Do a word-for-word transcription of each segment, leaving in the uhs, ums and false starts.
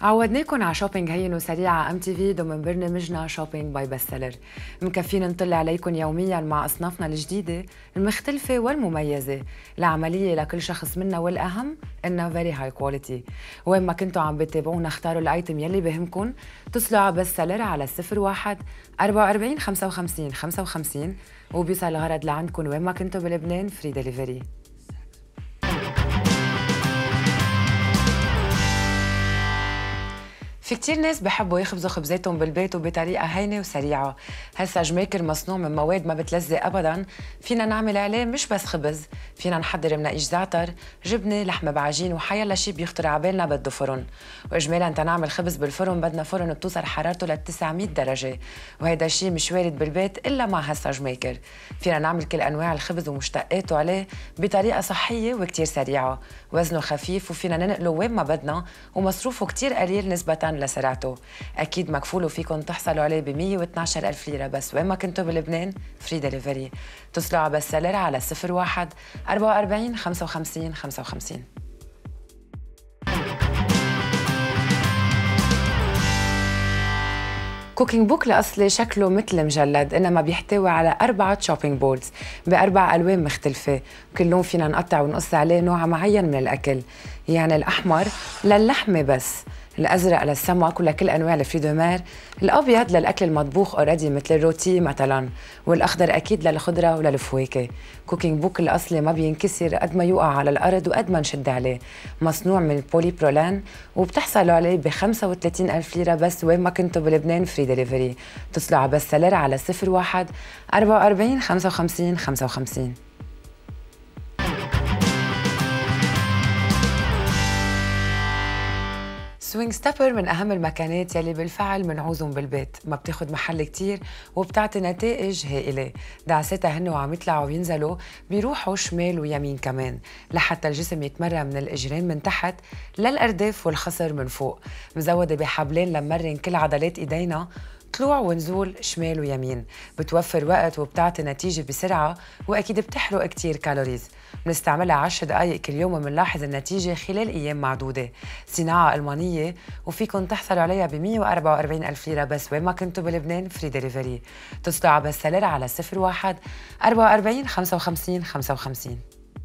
عودناكم على شوبينج هين وسريع على ام تي في ضمن برنامجنا شوبينج باي بست سيلر. مكفينا نطل عليكم يوميا مع اصنافنا الجديده المختلفه والمميزه، العمليه لكل شخص منا والاهم انها فيري هاي كواليتي. وين ما كنتوا عم بتابعونا اختاروا الايتم يلي بهمكم، اتصلوا على بست سيلر على صفر واحد أربعة وأربعين خمسة وخمسين خمسة وخمسين وبيوصل الغرض لعندكم وين ما كنتوا بلبنان فري ديليفري. في كتير ناس بحبوا يخبزوا خبزاتهم بالبيت وبطريقة هينة وسريعة. هالساج ميكر مصنوع من مواد ما بتلزق أبداً، فينا نعمل عليه مش بس خبز، فينا نحضر مناقيش زعتر، جبنة، لحمة بعجين وحيلا شي بيخطر عبالنا بده فرن. وإجمالاً تنعمل خبز بالفرن بدنا فرن بتوصل حرارته ل تسعمية درجة، وهيدا الشي مش وارد بالبيت إلا مع هالساج ميكر. فينا نعمل كل أنواع الخبز ومشتقاته عليه بطريقة صحية وكتير سريعة، وزنه خفيف وفينا ننقله وين ما بدنا ومصروفه كتير قليل نسبة لسرعته. أكيد مكفول وفيكم تحصلوا عليه ب مية واثناشر ألف ليرة بس وين ما كنتوا بلبنان فري ديليفري. اتصلوا على بست سيلر على صفر واحد أربعة وأربعين خمسة وخمسين خمسة وخمسين. كوكينج بوك الأصلي شكله مثل مجلد، إنما بيحتوي على أربعة شوبينج بولز بأربع ألوان مختلفة، كل لون فينا نقطع ونقص عليه نوع معين من الأكل. يعني الأحمر للحمة بس، الأزرق للسمك ولكل أنواع الفريدومير، الأبيض للأكل المطبوخ أوريدي مثل الروتي مثلاً، والأخضر أكيد للخضرة وللفواكه. كوكينج بوك الأصلي ما بينكسر قد ما يوقع على الأرض وقد ما نشد عليه، مصنوع من بولي برولان وبتحصلوا عليه ب خمسة وثلاثين ألف ليرة بس وين ما كنتوا بلبنان فري ديليفري. اتصلوا على بست سيلر على صفر واحد أربعة وأربعين خمسة وخمسين خمسة وخمسين. سوينج ستابر من أهم المكانات يلي بالفعل منعوزهم بالبيت، ما بتاخد محل كتير وبتعطي نتائج هائلة. دعساتها هن وعم يطلعوا وينزلوا بيروحوا شمال ويمين كمان، لحتى الجسم يتمرن من الإجرين من تحت للأرداف والخصر من فوق. مزودة بحبلين لمرن كل عضلات إيدينا طلوع ونزول شمال ويمين، بتوفر وقت وبتعطي نتيجة بسرعة، وأكيد بتحرق كتير كالوريز. بنستعملها عشر دقايق كل يوم ومنلاحظ النتيجة خلال أيام معدودة. صناعة ألمانية وفيكن تحصلوا عليها ب مية وأربعة وأربعين ألف ليرة بس وين ما كنتوا بلبنان فري ديليفري. اتصلوا على بست سيلر على صفر واحد أربعة وأربعين خمسة وخمسين خمسة وخمسين.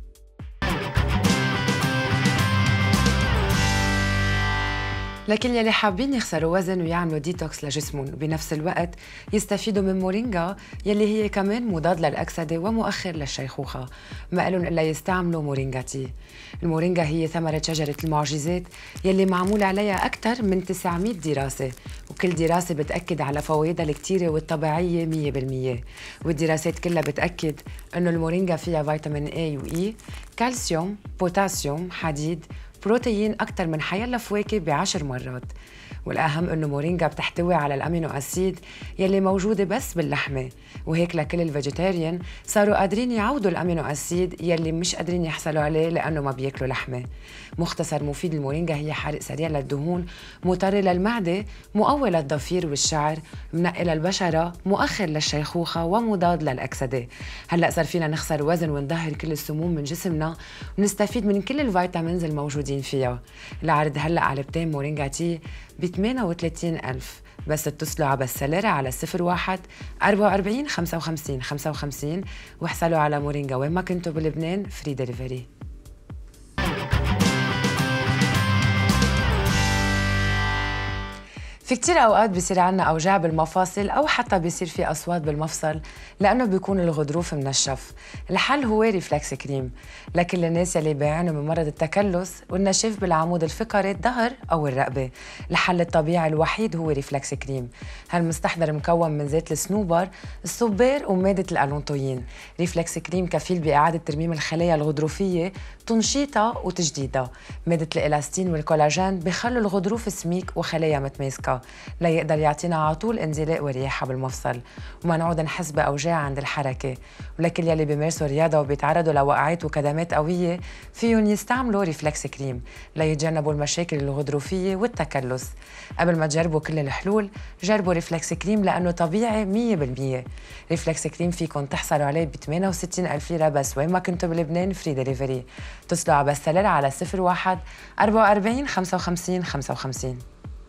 لكن يلي حابين يخسروا وزن ويعملوا ديتوكس لجسمهم وبنفس الوقت يستفيدوا من مورينجا يلي هي كمان مضاد للأكسدة ومؤخر للشيخوخة، ما قالن إلا يستعملوا مورينجا تي. المورينجا هي ثمرة شجرة المعجزات يلي معمول عليها أكثر من تسعمية دراسة، وكل دراسة بتأكد على فوائدها الكتيرة والطبيعية مية بالمية. والدراسات كلها بتأكد إنه المورينجا فيها فيتامين A و E، كالسيوم، بوتاسيوم، حديد، بروتين أكثر من حيلا فواكه بعشر مرات. والأهم إنه مورينجا بتحتوي على الأمينو أسيد يلي موجودة بس باللحمة، وهيك لكل الفيجيتيريان صاروا قادرين يعوضوا الأمينو أسيد يلي مش قادرين يحصلوا عليه لأنه ما بياكلوا لحمة. مختصر مفيد المورينجا هي حرق سريع للدهون، مطري للمعدة، مقوي للضفير والشعر، منقي للبشرة، مؤخر للشيخوخة ومضاد للأكسدة. هلأ صار فينا نخسر وزن ونظهر كل السموم من جسمنا ونستفيد من كل الفيتامينز الموجودين فيها. العرض هلأ علبتين مورينجا تي ب ثمانية وثلاثين ألف بس. اتصلوا على بست سيلر على صفر واحد أربعة وأربعين خمسة وخمسين خمسة وخمسين واحصلوا على مورينجا وين ما كنتوا بلبنان فري ديليفري. في كتير أوقات بيصير عنا أوجاع بالمفاصل أو حتى بيصير في أصوات بالمفصل لأنه بيكون الغضروف منشف. الحل هو ريفلكس كريم لكل الناس يلي بيعانوا من مرض التكلس والنشاف بالعمود الفقري الظهر أو الرقبة. الحل الطبيعي الوحيد هو ريفلكس كريم. هالمستحضر مكون من زيت الصنوبر، الصبار ومادة الألونتوين. ريفلكس كريم كفيل بإعادة ترميم الخلايا الغضروفية، تنشيطها وتجديدها. مادة الإلاستين والكولاجين بخلوا الغضروف سميك وخلايا متماسكة ليقدر يعطينا على طول انزلاق ورياحة بالمفصل وما نعود نحس بأوجاع عند الحركة. ولكل يلي بيمارسوا رياضة وبيتعرضوا لوقعات وكدمات قوية فيهم يستعملوا ريفلكس كريم ليتجنبوا المشاكل الغضروفية والتكلس. قبل ما تجربوا كل الحلول جربوا ريفلكس كريم لأنه طبيعي مية بالمية. ريفلكس كريم فيكم تحصلوا عليه ب ثمانية وستين ألف ليرة بس وين ما كنتوا بلبنان فري ديليفري. اتصلوا على بست سيلر على صفر واحد أربعة وأربعين خمسة وخمسين خمسة وخمسين.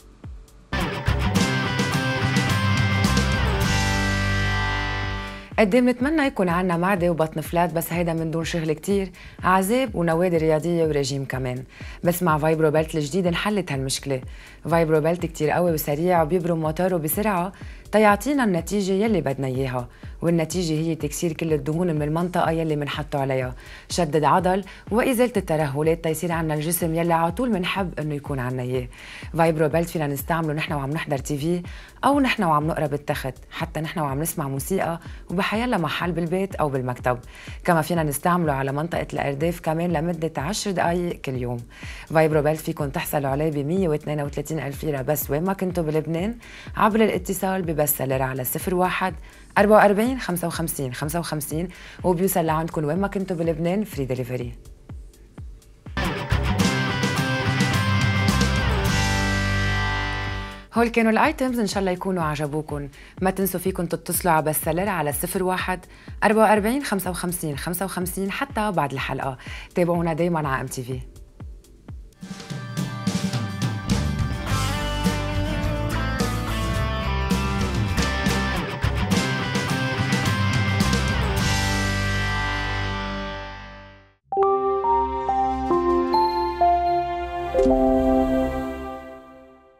قد ايه بنتمنى يكون عنا معدة وبطن فلات، بس هيدا من دون شغل كتير، عذاب ونوادي رياضية ورجيم كمان. بس مع فايبرو بيلت الجديد انحلت هالمشكلة. فايبرو بيلت كتير قوي وسريع وبيبرم موتوره بسرعة تيعطينا النتيجة يلي بدنا إياها، والنتيجة هي تكسير كل الدهون من المنطقة يلي منحطه عليها، شدد عضل وإزالة الترهلات تيصير عنا الجسم يلي على طول منحب إنه يكون عنا إياه. فايبرو بيلت فينا نستعمله نحن وعم نحضر تي في أو نحن وعم نقرا بالتخت، حتى نحن وعم نسمع موسيقى وبحيلا محل بالبيت أو بالمكتب. كما فينا نستعمله على منطقة الأرداف كمان لمدة عشر دقايق كل يوم. فايبرو بيلت فيكم تحصلوا عليه ب مية واثنين وثلاثين ألف ليرة بس وين ما كنتوا بلبنان، عبر الاتصال ببست سلر على صفر واحد أربعة وأربعين خمسة وخمسين خمسة وخمسين، وبيوصل لعندكم وين ما كنتوا بلبنان فري دليفري. هول كانوا الايتمز، ان شاء الله يكونوا عجبوكم. ما تنسوا فيكم تتصلوا على بستسيلر على صفر واحد أربعة وأربعين خمسة وخمسين خمسة وخمسين حتى بعد الحلقه. تابعونا دايما على ام تي في.